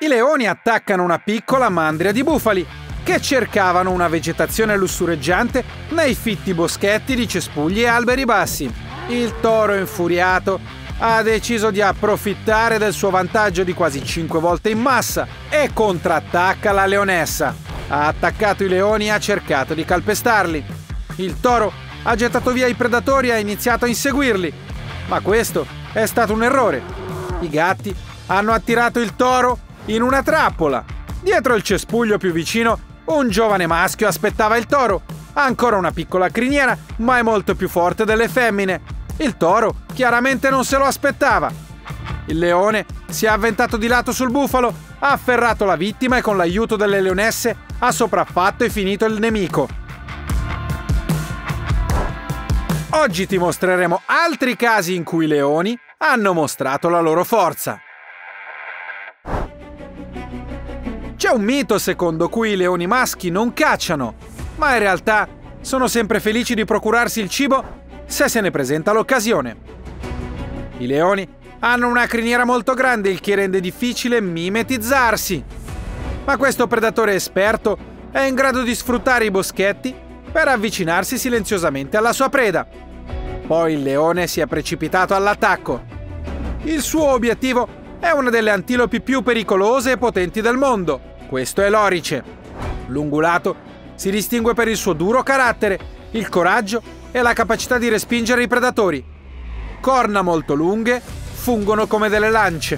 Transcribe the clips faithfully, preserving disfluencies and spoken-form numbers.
I leoni attaccano una piccola mandria di bufali che cercavano una vegetazione lussureggiante nei fitti boschetti di cespugli e alberi bassi. Il toro infuriato ha deciso di approfittare del suo vantaggio di quasi cinque volte in massa e contrattacca la leonessa. Ha attaccato i leoni e ha cercato di calpestarli. Il toro ha gettato via i predatori e ha iniziato a inseguirli, ma questo è stato un errore. I gatti hanno attirato il toro in una trappola. Dietro il cespuglio più vicino, un giovane maschio aspettava il toro. Ha ancora una piccola criniera, ma è molto più forte delle femmine. Il toro chiaramente non se lo aspettava. Il leone si è avventato di lato sul bufalo, ha afferrato la vittima e con l'aiuto delle leonesse ha sopraffatto e finito il nemico. Oggi ti mostreremo altri casi in cui i leoni hanno mostrato la loro forza. C'è un mito secondo cui i leoni maschi non cacciano, ma in realtà sono sempre felici di procurarsi il cibo se se ne presenta l'occasione. I leoni hanno una criniera molto grande, il che rende difficile mimetizzarsi. Ma questo predatore esperto è in grado di sfruttare i boschetti per avvicinarsi silenziosamente alla sua preda. Poi il leone si è precipitato all'attacco. Il suo obiettivo è una delle antilopi più pericolose e potenti del mondo. Questo è l'orice. L'ungulato si distingue per il suo duro carattere, il coraggio e la capacità di respingere i predatori. Corna molto lunghe, fungono come delle lance.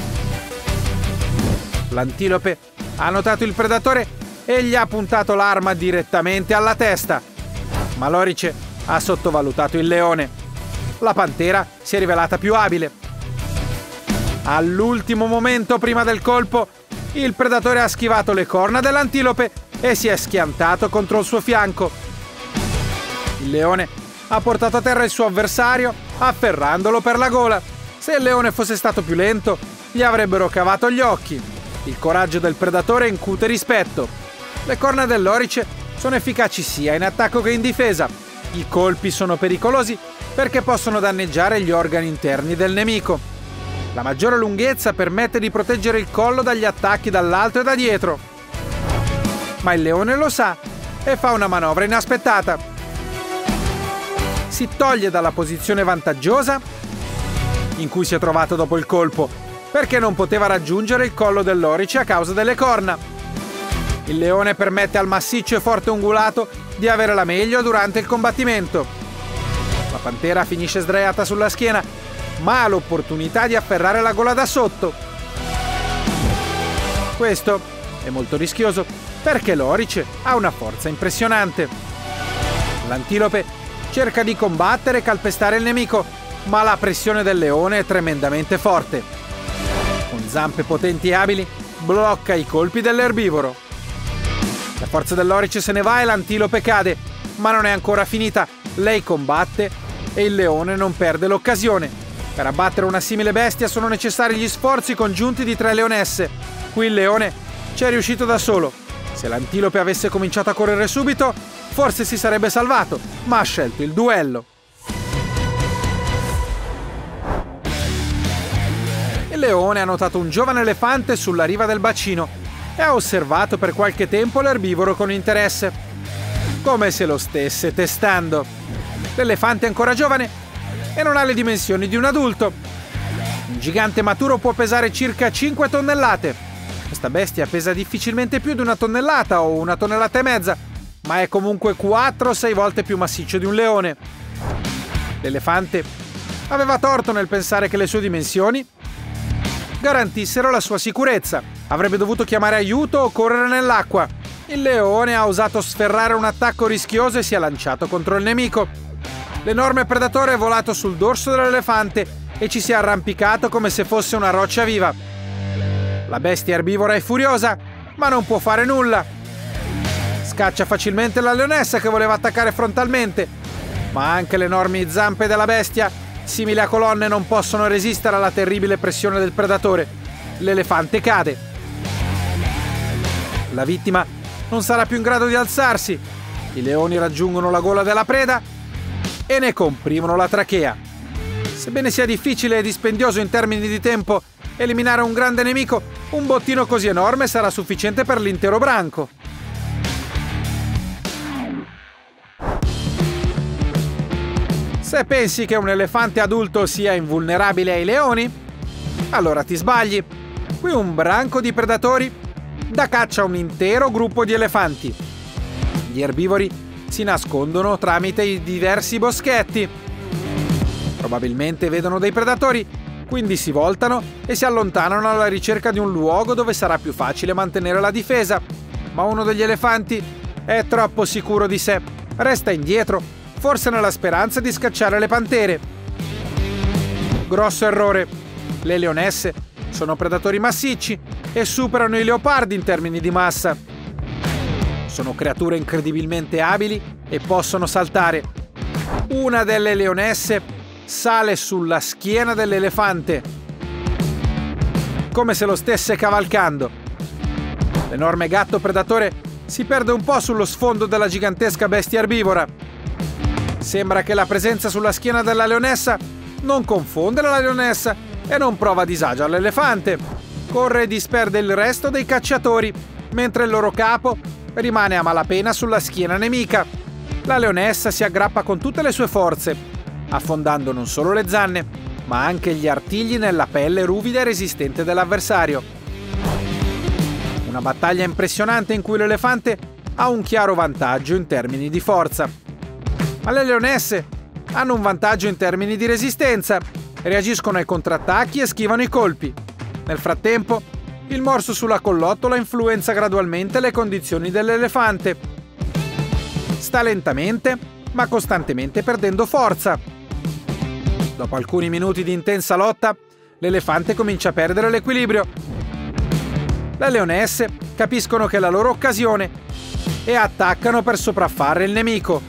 L'antilope ha notato il predatore e gli ha puntato l'arma direttamente alla testa. Ma l'orice ha sottovalutato il leone. La pantera si è rivelata più abile. All'ultimo momento prima del colpo, il predatore ha schivato le corna dell'antilope e si è schiantato contro il suo fianco. Il leone ha portato a terra il suo avversario afferrandolo per la gola. Se il leone fosse stato più lento, gli avrebbero cavato gli occhi. Il coraggio del predatore incute rispetto. Le corna dell'orice sono efficaci sia in attacco che in difesa. I colpi sono pericolosi perché possono danneggiare gli organi interni del nemico. La maggiore lunghezza permette di proteggere il collo dagli attacchi dall'alto e da dietro. Ma il leone lo sa e fa una manovra inaspettata. Si toglie dalla posizione vantaggiosa in cui si è trovato dopo il colpo, perché non poteva raggiungere il collo dell'orice a causa delle corna. Il leone permette al massiccio e forte ungulato di avere la meglio durante il combattimento. La pantera finisce sdraiata sulla schiena, ma ha l'opportunità di afferrare la gola da sotto. Questo è molto rischioso perché l'orice ha una forza impressionante. L'antilope cerca di combattere e calpestare il nemico, ma la pressione del leone è tremendamente forte. Con zampe potenti e abili, blocca i colpi dell'erbivoro. La forza dell'orice se ne va e l'antilope cade, ma non è ancora finita. Lei combatte e il leone non perde l'occasione. Per abbattere una simile bestia sono necessari gli sforzi congiunti di tre leonesse. Qui il leone ci è riuscito da solo. Se l'antilope avesse cominciato a correre subito, forse si sarebbe salvato, ma ha scelto il duello. Il leone ha notato un giovane elefante sulla riva del bacino e ha osservato per qualche tempo l'erbivoro con interesse, come se lo stesse testando. L'elefante è ancora giovane e non ha le dimensioni di un adulto. Un gigante maturo può pesare circa cinque tonnellate. Questa bestia pesa difficilmente più di una tonnellata o una tonnellata e mezza, ma è comunque quattro o sei volte più massiccio di un leone. L'elefante aveva torto nel pensare che le sue dimensioni garantissero la sua sicurezza. Avrebbe dovuto chiamare aiuto o correre nell'acqua. Il leone ha osato sferrare un attacco rischioso e si è lanciato contro il nemico. L'enorme predatore è volato sul dorso dell'elefante e ci si è arrampicato come se fosse una roccia viva. La bestia erbivora è furiosa, ma non può fare nulla. Scaccia facilmente la leonessa che voleva attaccare frontalmente, ma anche le enormi zampe della bestia, simili a colonne, non possono resistere alla terribile pressione del predatore. L'elefante cade. La vittima non sarà più in grado di alzarsi. I leoni raggiungono la gola della preda e ne comprimono la trachea. Sebbene sia difficile e dispendioso in termini di tempo, eliminare un grande nemico, un bottino così enorme sarà sufficiente per l'intero branco. Se pensi che un elefante adulto sia invulnerabile ai leoni, allora ti sbagli. Qui un branco di predatori dà caccia a un intero gruppo di elefanti. Gli erbivori si nascondono tramite i diversi boschetti. Probabilmente vedono dei predatori, quindi si voltano e si allontanano alla ricerca di un luogo dove sarà più facile mantenere la difesa. Ma uno degli elefanti è troppo sicuro di sé, resta indietro, forse nella speranza di scacciare le pantere. Grosso errore. Le leonesse sono predatori massicci e superano i leopardi in termini di massa. Sono creature incredibilmente abili e possono saltare. Una delle leonesse sale sulla schiena dell'elefante, come se lo stesse cavalcando. L'enorme gatto predatore si perde un po' sullo sfondo della gigantesca bestia erbivora. Sembra che la presenza sulla schiena della leonessa non confonde la leonessa e non prova disagio all'elefante. Corre e disperde il resto dei cacciatori, mentre il loro capo rimane a malapena sulla schiena nemica. La leonessa si aggrappa con tutte le sue forze, affondando non solo le zanne, ma anche gli artigli nella pelle ruvida e resistente dell'avversario. Una battaglia impressionante in cui l'elefante ha un chiaro vantaggio in termini di forza. Ma le leonesse hanno un vantaggio in termini di resistenza, reagiscono ai contrattacchi e schivano i colpi. Nel frattempo, il morso sulla collottola influenza gradualmente le condizioni dell'elefante. Sta lentamente, ma costantemente perdendo forza. Dopo alcuni minuti di intensa lotta, l'elefante comincia a perdere l'equilibrio. Le leonesse capiscono che è la loro occasione e attaccano per sopraffare il nemico.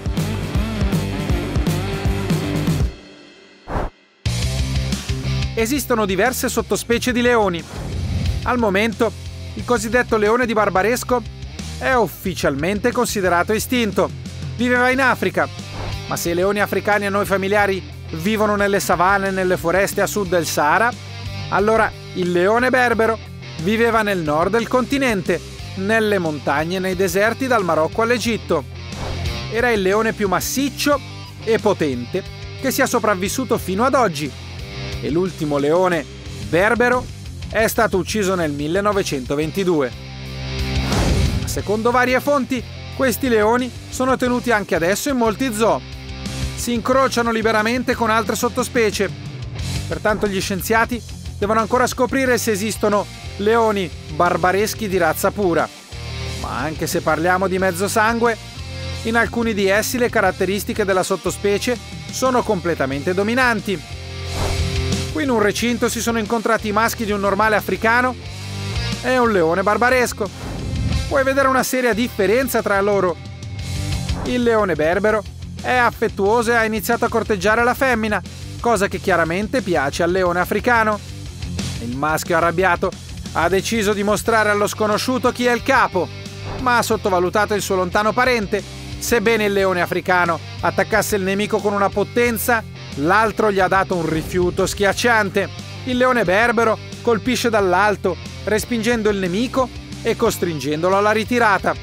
Esistono diverse sottospecie di leoni. Al momento, il cosiddetto leone di Barbaresco è ufficialmente considerato estinto. Viveva in Africa, ma se i leoni africani a noi familiari vivono nelle savane e nelle foreste a sud del Sahara, allora il leone berbero viveva nel nord del continente, nelle montagne e nei deserti dal Marocco all'Egitto. Era il leone più massiccio e potente che sia sopravvissuto fino ad oggi, e l'ultimo leone berbero è stato ucciso nel millenovecentoventidue. Secondo varie fonti, questi leoni sono tenuti anche adesso in molti zoo. Si incrociano liberamente con altre sottospecie. Pertanto gli scienziati devono ancora scoprire se esistono leoni barbareschi di razza pura. Ma anche se parliamo di mezzo sangue, in alcuni di essi le caratteristiche della sottospecie sono completamente dominanti. Qui in un recinto si sono incontrati i maschi di un normale africano e un leone barbaresco. Puoi vedere una seria differenza tra loro. Il leone berbero è affettuoso e ha iniziato a corteggiare la femmina, cosa che chiaramente piace al leone africano. Il maschio arrabbiato ha deciso di mostrare allo sconosciuto chi è il capo, ma ha sottovalutato il suo lontano parente. Sebbene il leone africano attaccasse il nemico con una potenza, l'altro gli ha dato un rifiuto schiacciante. Il leone berbero colpisce dall'alto, respingendo il nemico e costringendolo alla ritirata.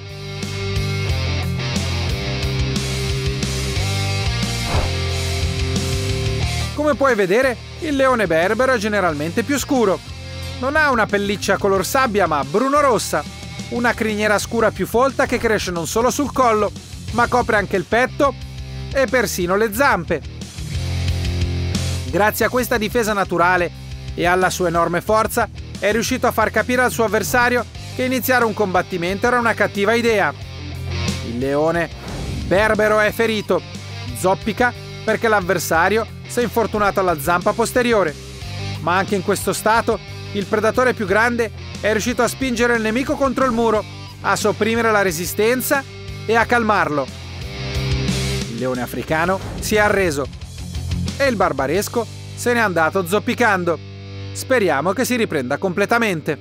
Come puoi vedere, il leone berbero è generalmente più scuro. Non ha una pelliccia color sabbia, ma bruno-rossa, una criniera scura più folta che cresce non solo sul collo, ma copre anche il petto e persino le zampe. Grazie a questa difesa naturale e alla sua enorme forza, è riuscito a far capire al suo avversario che iniziare un combattimento era una cattiva idea. Il leone berbero è ferito, zoppica perché l'avversario si è infortunato alla zampa posteriore. Ma anche in questo stato, il predatore più grande è riuscito a spingere il nemico contro il muro, a sopprimere la resistenza e a calmarlo. Il leone africano si è arreso e il barbaresco se n'è andato zoppicando. Speriamo che si riprenda completamente.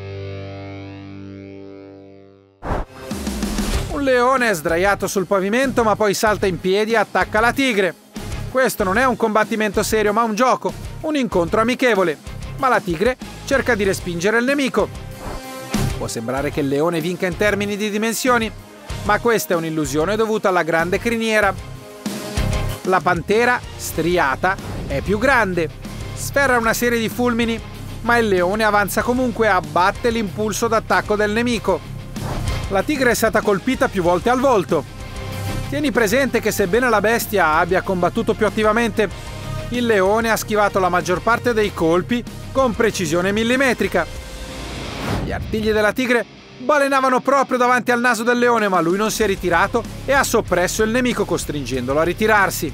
Un leone è sdraiato sul pavimento, ma poi salta in piedi e attacca la tigre. Questo non è un combattimento serio, ma un gioco, un incontro amichevole. ma la tigre cerca di respingere il nemico. Può sembrare che il leone vinca in termini di dimensioni, ma questa è un'illusione dovuta alla grande criniera. La pantera, striata, è più grande, sferra una serie di fulmini, ma il leone avanza comunque e abbatte l'impulso d'attacco del nemico. La tigre è stata colpita più volte al volto. Tieni presente che sebbene la bestia abbia combattuto più attivamente, il leone ha schivato la maggior parte dei colpi con precisione millimetrica. Gli artigli della tigre balenavano proprio davanti al naso del leone, ma lui non si è ritirato e ha soppresso il nemico costringendolo a ritirarsi.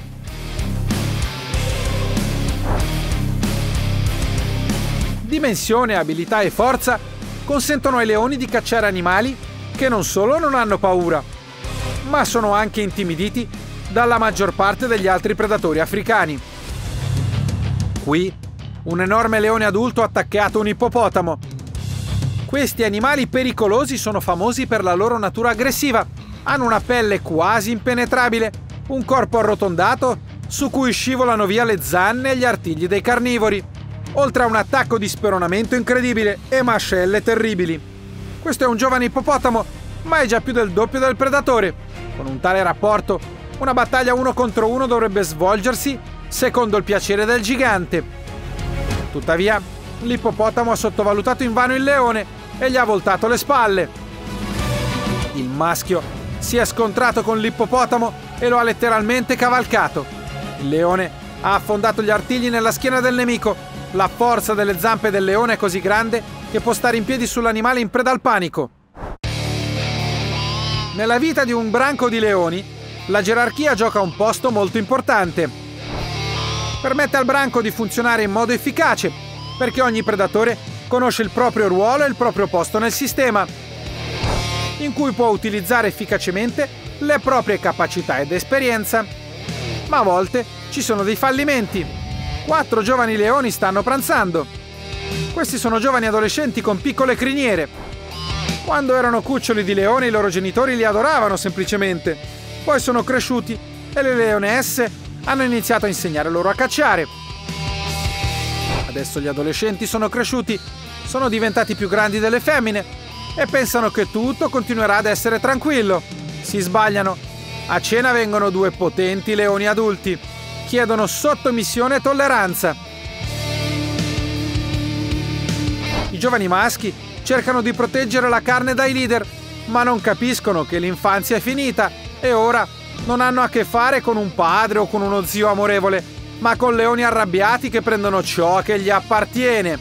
Dimensione, abilità e forza consentono ai leoni di cacciare animali che non solo non hanno paura, ma sono anche intimiditi dalla maggior parte degli altri predatori africani. Qui, un enorme leone adulto ha attaccato un ippopotamo. Questi animali pericolosi sono famosi per la loro natura aggressiva. Hanno una pelle quasi impenetrabile, un corpo arrotondato su cui scivolano via le zanne e gli artigli dei carnivori, oltre a un attacco di speronamento incredibile e mascelle terribili. Questo è un giovane ippopotamo, ma è già più del doppio del predatore. Con un tale rapporto, una battaglia uno contro uno dovrebbe svolgersi secondo il piacere del gigante. Tuttavia, l'ippopotamo ha sottovalutato invano il leone e gli ha voltato le spalle. Il maschio si è scontrato con l'ippopotamo e lo ha letteralmente cavalcato. Il leone ha affondato gli artigli nella schiena del nemico. La forza delle zampe del leone è così grande che può stare in piedi sull'animale in preda al panico. Nella vita di un branco di leoni, la gerarchia gioca un posto molto importante. Permette al branco di funzionare in modo efficace, perché ogni predatore conosce il proprio ruolo e il proprio posto nel sistema, in cui può utilizzare efficacemente le proprie capacità ed esperienza. Ma a volte ci sono dei fallimenti. Quattro giovani leoni stanno pranzando. Questi sono giovani adolescenti con piccole criniere. Quando erano cuccioli di leone, i loro genitori li adoravano semplicemente. Poi sono cresciuti e le leonesse hanno iniziato a insegnare loro a cacciare. Adesso gli adolescenti sono cresciuti, sono diventati più grandi delle femmine e pensano che tutto continuerà ad essere tranquillo. Si sbagliano. A cena vengono due potenti leoni adulti. Chiedono sottomissione e tolleranza. I giovani maschi cercano di proteggere la carne dai leader, ma non capiscono che l'infanzia è finita e ora non hanno a che fare con un padre o con uno zio amorevole, ma con leoni arrabbiati che prendono ciò che gli appartiene.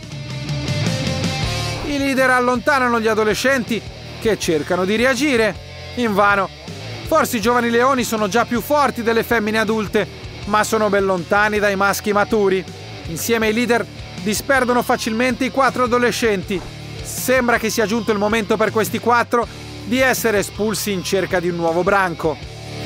I leader allontanano gli adolescenti che cercano di reagire. Invano. Forse i giovani leoni sono già più forti delle femmine adulte, ma sono ben lontani dai maschi maturi. Insieme ai leader disperdono facilmente i quattro adolescenti. Sembra che sia giunto il momento per questi quattro di essere espulsi in cerca di un nuovo branco.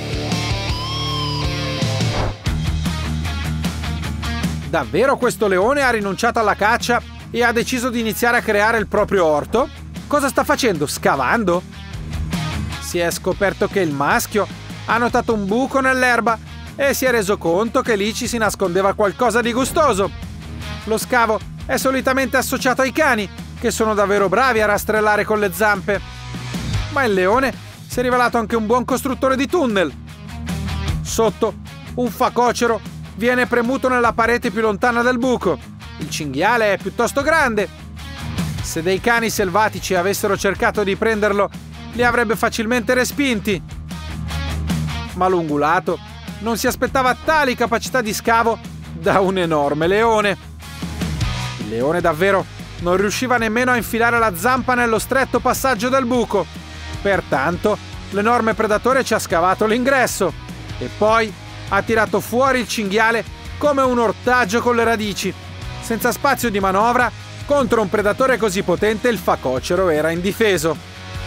Davvero questo leone ha rinunciato alla caccia e ha deciso di iniziare a creare il proprio orto? Cosa sta facendo? Scavando? Si è scoperto che il maschio ha notato un buco nell'erba e si è reso conto che lì ci si nascondeva qualcosa di gustoso. Lo scavo è solitamente associato ai cani, che sono davvero bravi a rastrellare con le zampe. Ma il leone si è rivelato anche un buon costruttore di tunnel. Sotto, un facocero viene premuto nella parete più lontana del buco. Il cinghiale è piuttosto grande. Se dei cani selvatici avessero cercato di prenderlo, li avrebbe facilmente respinti. Ma l'ungulato non si aspettava tali capacità di scavo da un enorme leone. Il leone davvero non riusciva nemmeno a infilare la zampa nello stretto passaggio del buco. Pertanto, l'enorme predatore ci ha scavato l'ingresso e poi ha tirato fuori il cinghiale come un ortaggio con le radici. Senza spazio di manovra, contro un predatore così potente il facocero era indifeso.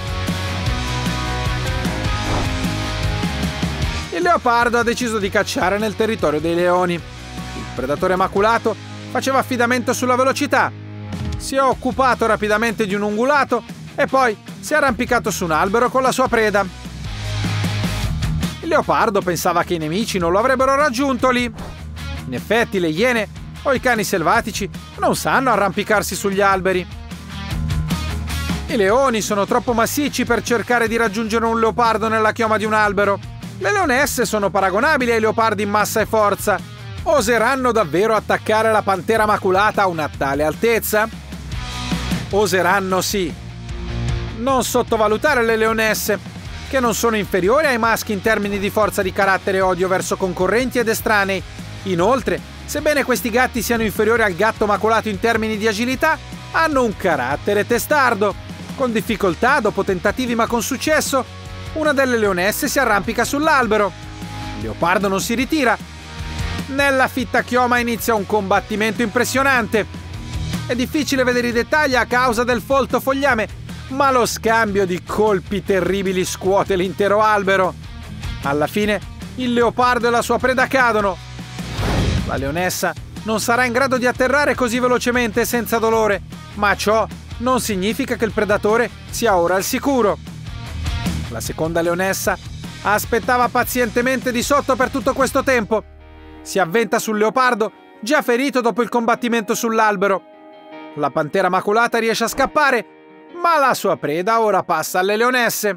Il leopardo ha deciso di cacciare nel territorio dei leoni. Il predatore maculato faceva affidamento sulla velocità. Si è occupato rapidamente di un ungulato e poi si è arrampicato su un albero con la sua preda. Il leopardo pensava che i nemici non lo avrebbero raggiunto lì. In effetti le iene o i cani selvatici non sanno arrampicarsi sugli alberi. I leoni sono troppo massicci per cercare di raggiungere un leopardo nella chioma di un albero. Le leonesse sono paragonabili ai leopardi in massa e forza. Oseranno davvero attaccare la pantera maculata a una tale altezza? Oseranno sì. Non sottovalutare le leonesse, che non sono inferiori ai maschi in termini di forza di carattere e odio verso concorrenti ed estranei. Inoltre, sebbene questi gatti siano inferiori al gatto maculato in termini di agilità, hanno un carattere testardo. Con difficoltà, dopo tentativi ma con successo, una delle leonesse si arrampica sull'albero. Il leopardo non si ritira. Nella fitta chioma inizia un combattimento impressionante. È difficile vedere i dettagli a causa del folto fogliame, ma lo scambio di colpi terribili scuote l'intero albero. Alla fine, il leopardo e la sua preda cadono. La leonessa non sarà in grado di atterrare così velocemente e senza dolore, ma ciò non significa che il predatore sia ora al sicuro. La seconda leonessa aspettava pazientemente di sotto per tutto questo tempo. Si avventa sul leopardo, già ferito dopo il combattimento sull'albero. La pantera maculata riesce a scappare, ma la sua preda ora passa alle leonesse.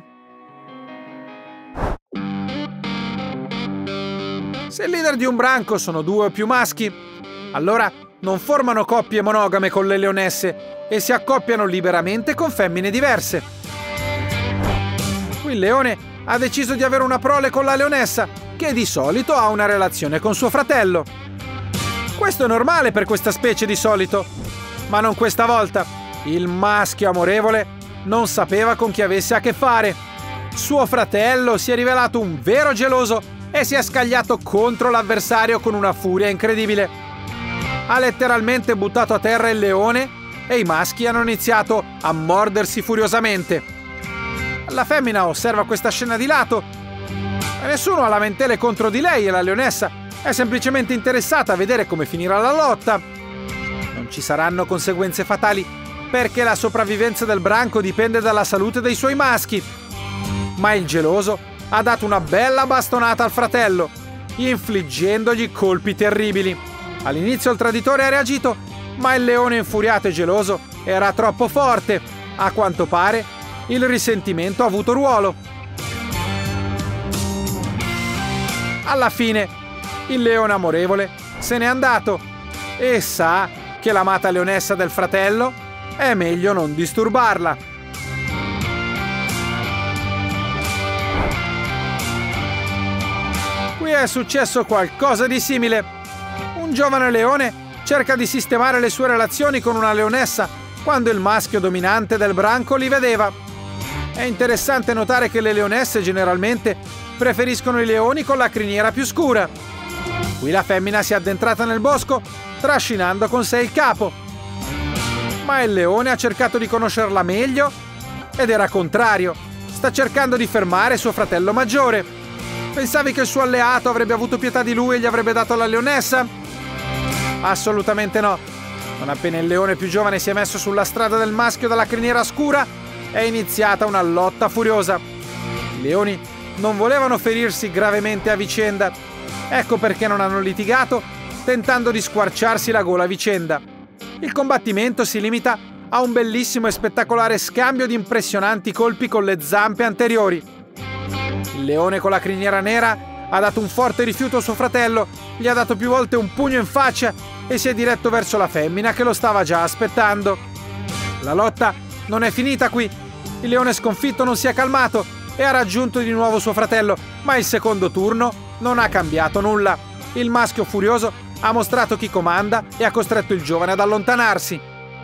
Se il leader di un branco sono due o più maschi, allora non formano coppie monogame con le leonesse e si accoppiano liberamente con femmine diverse. Qui il leone ha deciso di avere una prole con la leonessa, che di solito ha una relazione con suo fratello. Questo è normale per questa specie di solito, ma non questa volta. Il maschio amorevole non sapeva con chi avesse a che fare. Suo fratello si è rivelato un vero geloso e si è scagliato contro l'avversario con una furia incredibile. Ha letteralmente buttato a terra il leone e i maschi hanno iniziato a mordersi furiosamente. La femmina osserva questa scena di lato e nessuno ha lamentele contro di lei e la leonessa è semplicemente interessata a vedere come finirà la lotta. Non ci saranno conseguenze fatali perché la sopravvivenza del branco dipende dalla salute dei suoi maschi. Ma il geloso ha dato una bella bastonata al fratello, infliggendogli colpi terribili. All'inizio il traditore ha reagito, ma il leone infuriato e geloso era troppo forte. A quanto pare, il risentimento ha avuto ruolo. Alla fine, il leone amorevole se n'è andato e sa che l'amata leonessa del fratello è meglio non disturbarla. Qui è successo qualcosa di simile. Un giovane leone cerca di sistemare le sue relazioni con una leonessa quando il maschio dominante del branco li vedeva. È interessante notare che le leonesse generalmente preferiscono i leoni con la criniera più scura. Qui la femmina si è addentrata nel bosco trascinando con sé il capo. Ma il leone ha cercato di conoscerla meglio ed era contrario. Sta cercando di fermare suo fratello maggiore. Pensavi che il suo alleato avrebbe avuto pietà di lui e gli avrebbe dato la leonessa? Assolutamente no. Non appena il leone più giovane si è messo sulla strada del maschio dalla criniera scura, è iniziata una lotta furiosa. I leoni non volevano ferirsi gravemente a vicenda. Ecco perché non hanno litigato, tentando di squarciarsi la gola a vicenda. Il combattimento si limita a un bellissimo e spettacolare scambio di impressionanti colpi con le zampe anteriori. Il leone con la criniera nera ha dato un forte rifiuto a suo fratello, gli ha dato più volte un pugno in faccia e si è diretto verso la femmina che lo stava già aspettando. La lotta non è finita qui. Il leone sconfitto non si è calmato e ha raggiunto di nuovo suo fratello, ma il secondo turno non ha cambiato nulla. Il maschio furioso ha mostrato chi comanda e ha costretto il giovane ad allontanarsi.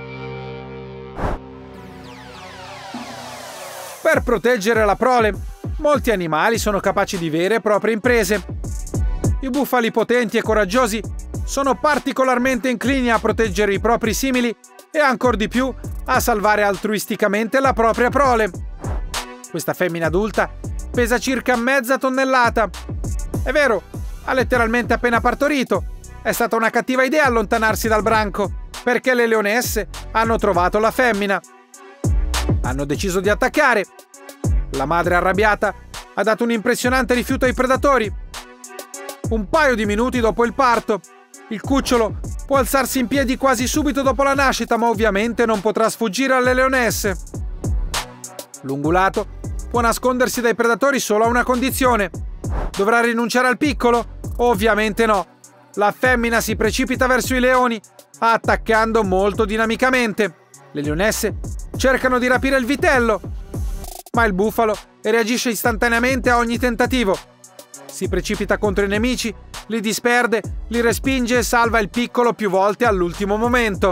Per proteggere la prole, molti animali sono capaci di vere e proprie imprese. I bufali potenti e coraggiosi sono particolarmente inclini a proteggere i propri simili e ancor di più a salvare altruisticamente la propria prole. Questa femmina adulta pesa circa mezza tonnellata. È vero, ha letteralmente appena partorito. È stata una cattiva idea allontanarsi dal branco, perché le leonesse hanno trovato la femmina. Hanno deciso di attaccare. La madre arrabbiata ha dato un impressionante rifiuto ai predatori. Un paio di minuti dopo il parto, il cucciolo Può alzarsi in piedi quasi subito dopo la nascita, ma ovviamente non potrà sfuggire alle leonesse. L'ungulato può nascondersi dai predatori solo a una condizione. Dovrà rinunciare al piccolo? Ovviamente no. La femmina si precipita verso i leoni, attaccando molto dinamicamente. Le leonesse cercano di rapire il vitello, ma il bufalo reagisce istantaneamente a ogni tentativo. Si precipita contro i nemici, li disperde, li respinge e salva il piccolo più volte all'ultimo momento.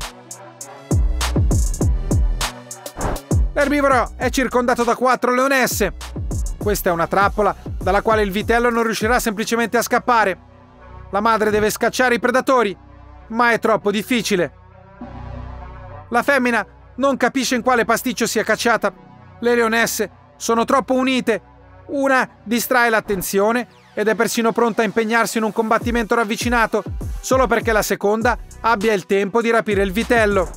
L'erbivoro è circondato da quattro leonesse. Questa è una trappola dalla quale il vitello non riuscirà semplicemente a scappare. La madre deve scacciare i predatori, ma è troppo difficile. La femmina non capisce in quale pasticcio sia cacciata. Le leonesse sono troppo unite. Una distrae l'attenzione ed è persino pronta a impegnarsi in un combattimento ravvicinato solo perché la seconda abbia il tempo di rapire il vitello.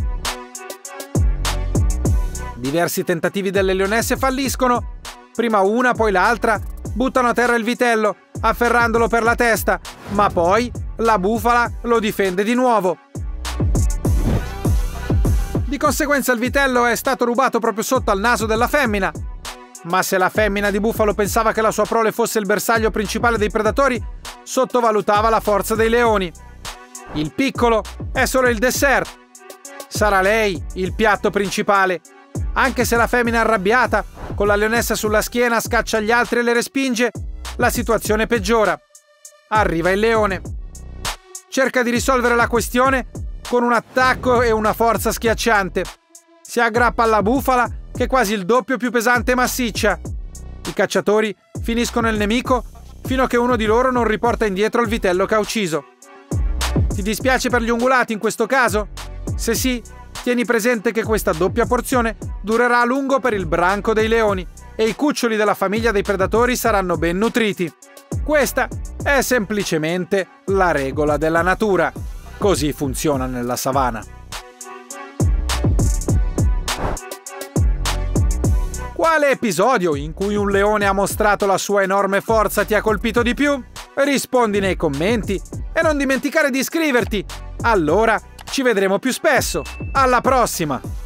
Diversi tentativi delle leonesse falliscono. Prima una, poi l'altra buttano a terra il vitello, afferrandolo per la testa, ma poi la bufala lo difende di nuovo. Di conseguenza il vitello è stato rubato proprio sotto al naso della femmina. Ma se la femmina di bufalo pensava che la sua prole fosse il bersaglio principale dei predatori, sottovalutava la forza dei leoni. Il piccolo è solo il dessert. Sarà lei il piatto principale. Anche se la femmina arrabbiata, con la leonessa sulla schiena, scaccia gli altri e le respinge, la situazione peggiora. Arriva il leone. Cerca di risolvere la questione con un attacco e una forza schiacciante. Si aggrappa alla bufala, che è quasi il doppio più pesante e massiccia. I cacciatori finiscono il nemico fino a che uno di loro non riporta indietro il vitello che ha ucciso. Ti dispiace per gli ungulati in questo caso? Se sì, tieni presente che questa doppia porzione durerà a lungo per il branco dei leoni e i cuccioli della famiglia dei predatori saranno ben nutriti. Questa è semplicemente la regola della natura. Così funziona nella savana. Quale episodio in cui un leone ha mostrato la sua enorme forza ti ha colpito di più? Rispondi nei commenti e non dimenticare di iscriverti. Allora ci vedremo più spesso. Alla prossima!